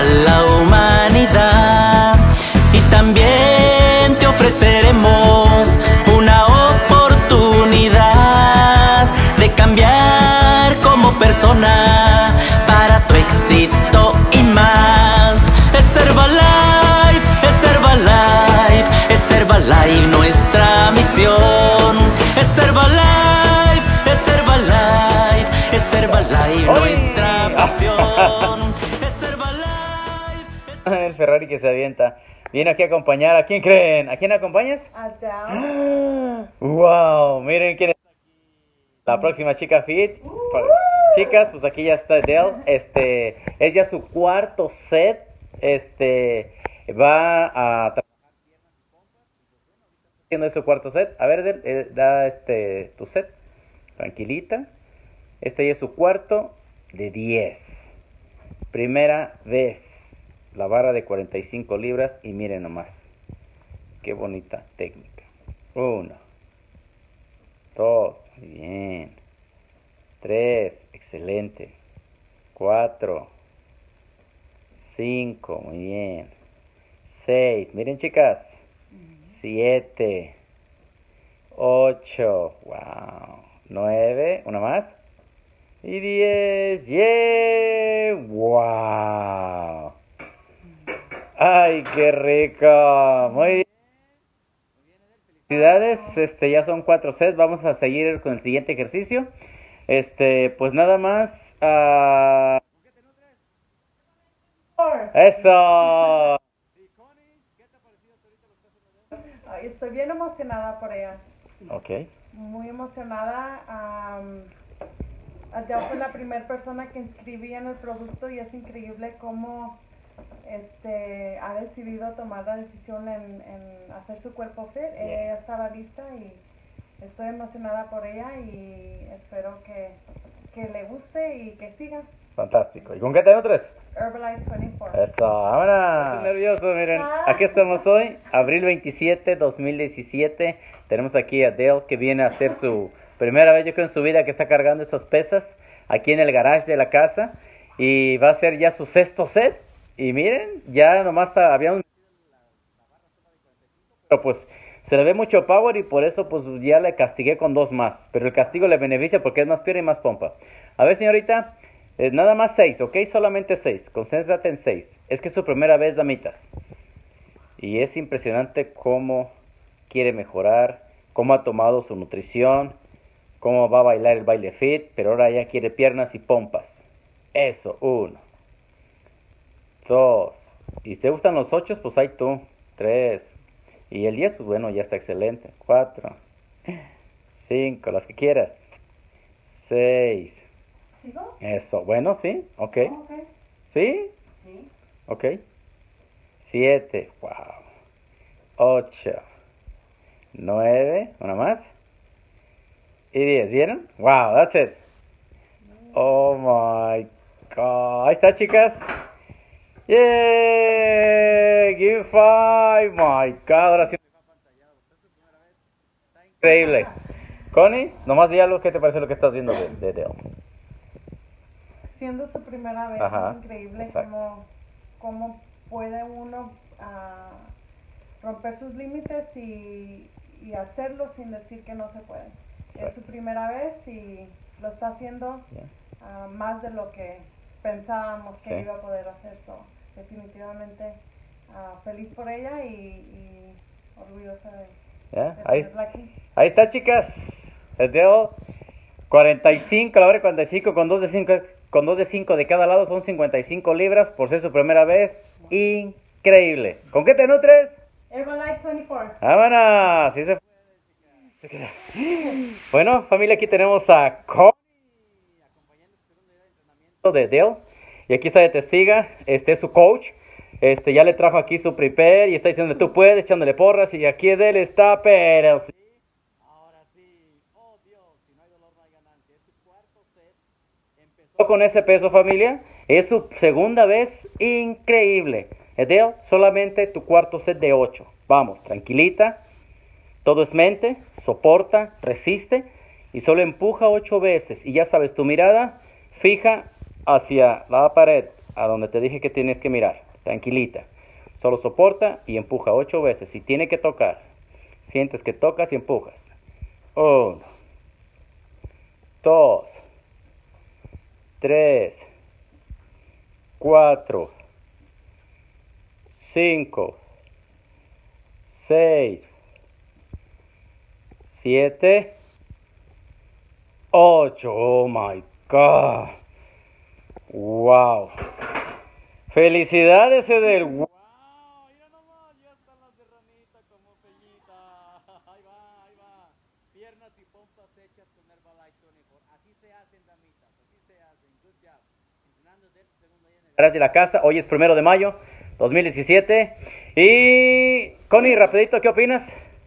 a la humanidad. Y también te ofreceremos una oportunidad de cambiar como persona para tu éxito y más. Es Herbalife, es Herbalife, es Herbalife nuestra misión. Es Herbalife, es Herbalife, es Herbalife nuestra misión. Es Herbalife, es El Ferrari que se avienta. Viene aquí a acompañar. ¿A quién creen? ¿A quién acompañas? Adele. ¡Wow! Miren quién está aquí. La próxima chica fit. Chicas, pues aquí ya está Adele. Es ya su cuarto set. Va a trabajar haciendo su cuarto set. A ver, Adele, da tu set. Tranquilita. Este ya es su cuarto de 10. Primera vez. La barra de 45 libras y miren nomás. Qué bonita técnica. 1, 2, bien. 3, excelente. 4, 5, muy bien. 6, miren chicas. 7, 8, wow. 9, una más. Y 10, yeah, wow. Ay, qué rico. Muy bien. Felicidades. Ya son 4 sets. Vamos a seguir con el siguiente ejercicio. Pues nada más. Eso. Ay, estoy bien emocionada por ella. Ok. Muy emocionada. Adele fue la primera persona que inscribí en el producto y es increíble cómo ha decidido tomar la decisión en hacer su cuerpo fit. Ella estaba lista y estoy emocionada por ella y espero que le guste y que siga. Fantástico. ¿Y con qué tengo 3? Herbalife 24. Eso, vámonos. Estoy nervioso, miren. Aquí estamos hoy, abril 27, 2017. Tenemos aquí a Adele que viene a hacer su primera vez, yo creo, en su vida que está cargando esas pesas aquí en el garage de la casa. Y va a ser ya su 6º set. Y miren, ya nomás había un... Pero pues se le ve mucho power y por eso pues ya le castigué con 2 más. Pero el castigo le beneficia porque es más pierna y más pompa. A ver, señorita, nada más 6, ¿ok? Solamente 6. Concéntrate en 6. Es que es su primera vez, damitas. Y es impresionante cómo quiere mejorar, cómo ha tomado su nutrición, cómo va a bailar el baile fit, pero ahora ya quiere piernas y pompas. Eso, 1, 2. Y si te gustan los 8, pues ahí tú. 3. Y el 10, pues bueno, ya está excelente. 4, 5, las que quieras. 6. ¿Sigo? Eso, bueno, sí, ok. Oh, okay. ¿Sí? Sí. Ok. 7, wow. 8, 9, una más. Y 10, ¿vieron? Wow, that's it. Oh my God. Ahí está, chicas. Yeah, give 5. My God, ahora sí. Está increíble. Connie, nomás di algo. ¿Qué te parece lo que estás viendo de Adele? Siendo su primera vez, Ajá, es increíble exacto. cómo puede uno romper sus límites y hacerlo sin decir que no se puede. Exacto. Es su primera vez y lo está haciendo más de lo que pensábamos que iba a poder hacer. So, definitivamente feliz por ella y orgullosa de tenerla aquí. Ahí está, chicas. Adele, 45, la hora 45 con 2 de 5. Con 2 de 5 de cada lado son 55 libras por ser su primera vez. Increíble. ¿Con qué te nutres? Herbalife 24. ¡Vámonos! Sí se puede. Bueno, familia, aquí tenemos a Connie acompañando el segundo día de entrenamiento de Adele. Y aquí está de testiga, es su coach. Ya le trajo aquí su prepare y está diciendo tú puedes, echándole porras. Y aquí Adele está, pero sí. Ahora sí. Oh Dios, si no hay dolor no hay ganancia. Es su cuarto set. Empezó con ese peso, familia. Es su segunda vez. Increíble. Adele, solamente tu cuarto set de 8. Vamos, tranquilita. Todo es mente, soporta, resiste y solo empuja 8 veces. Y ya sabes, tu mirada fija hacia la pared. a donde te dije que tienes que mirar, tranquilita. Solo soporta y empuja 8 veces. Si tiene que tocar, sientes que tocas y empujas. 1, 2, 3, 4, 5, 6, 7, 8. Oh my God. Wow. Felicidades, Edel. Wow. Mira nomás, ya están las de ranita como peñita. Ahí va, ahí va. Piernas y pompas hechas con Herbalife 24. Así se hacen, damitas. Así se hacen. Good job. Entrenando desde el segundo día en el garage de la casa. Hoy es 1 de mayo 2017. Y Connie, rapidito, ¿qué opinas?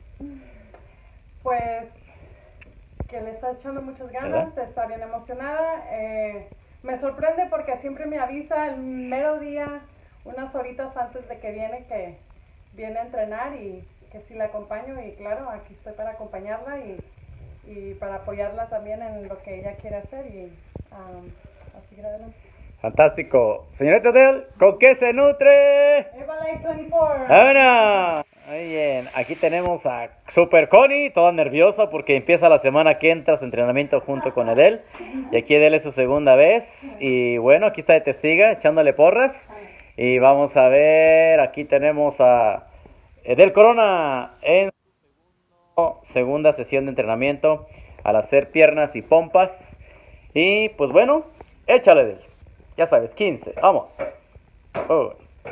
Pues que le está echando muchas ganas, está bien emocionada. Me sorprende porque siempre me avisa el mero día, unas horitas antes de que viene a entrenar y que sí la acompaño. Y claro, aquí estoy para acompañarla y para apoyarla también en lo que ella quiere hacer y así que adelante. Fantástico. Señorita Del, ¿con qué se nutre? Herbalife 24. ¡Vámonos! Muy bien, aquí tenemos a Super Connie, toda nerviosa porque empieza la semana que entra su entrenamiento junto con Edel. Y aquí Edel es su segunda vez. Y bueno, aquí está de testiga, echándole porras. Y vamos a ver, aquí tenemos a Edel Corona en su segunda sesión de entrenamiento al hacer piernas y pompas. Y pues bueno, échale Edel. Ya sabes, 15, vamos. 1,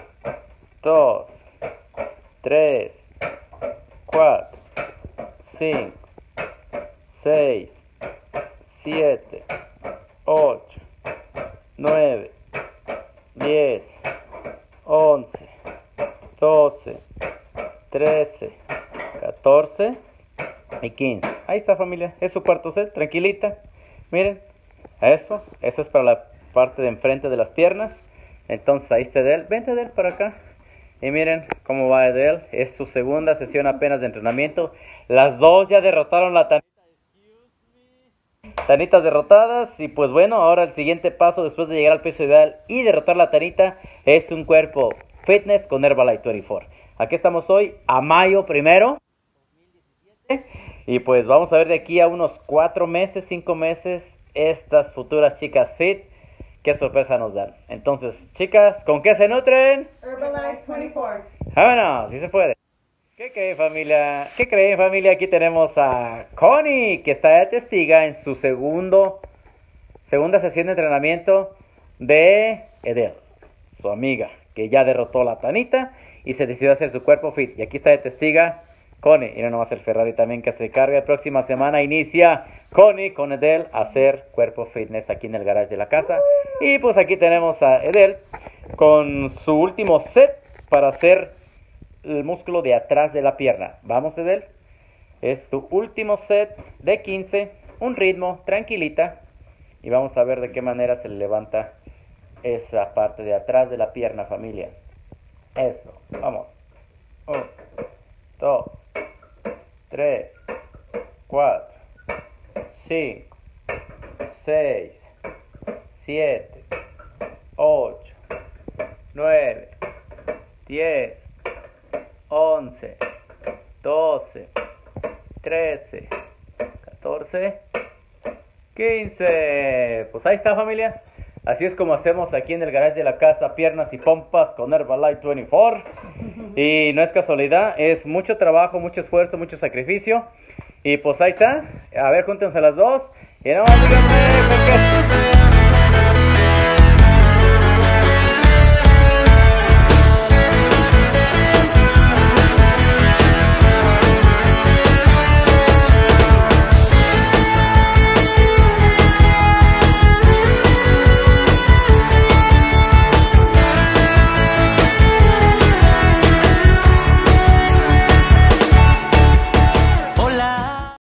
2, 3, 4, 5, 6, 7, 8, 9, 10, 11, 12, 13, 14 y 15. Ahí está, familia. Es su cuarto set, tranquilita. Miren, eso es para la parte de enfrente de las piernas. Entonces ahí está Edel. Vente Edel para acá. Y miren cómo va Edel. Es su segunda sesión apenas de entrenamiento. Las dos ya derrotaron la tanita. Tanitas derrotadas. Y pues bueno, ahora el siguiente paso después de llegar al peso ideal y derrotar la tanita es un cuerpo fitness con Herbalife 24. Aquí estamos hoy a mayo 1, 2017. Y pues vamos a ver de aquí a unos 4 meses, 5 meses estas futuras chicas fit. ¿Qué sorpresa nos dan? Entonces, chicas, ¿con qué se nutren? Herbalife 24. ¡Vámonos! Sí se puede. ¿Qué creen, familia? ¿Qué creen, familia? Aquí tenemos a Connie, que está de testiga en su segunda sesión de entrenamiento de Edel, su amiga, que ya derrotó la tanita y se decidió hacer su cuerpo fit. Y aquí está de testiga Connie. Y no nomás el Ferrari también que se carga. La próxima semana inicia Connie con Edel a hacer cuerpo fitness aquí en el garage de la casa. Y pues aquí tenemos a Edel con su último set para hacer el músculo de atrás de la pierna. Vamos, Edel. Es tu último set de 15. Un ritmo, tranquilita. Y vamos a ver de qué manera se le levanta esa parte de atrás de la pierna, familia. Eso, vamos. 1, 2, 3, 4, 5, 6, 7, 8, 9, 10, 11, 12, 13, 14, 15. Pues ahí está, familia. Así es como hacemos aquí en el garage de la casa, piernas y pompas con Herbalife 24. Y no es casualidad, es mucho trabajo, mucho esfuerzo, mucho sacrificio. Y pues ahí está. A ver, júntense las dos. Y nada más díganme.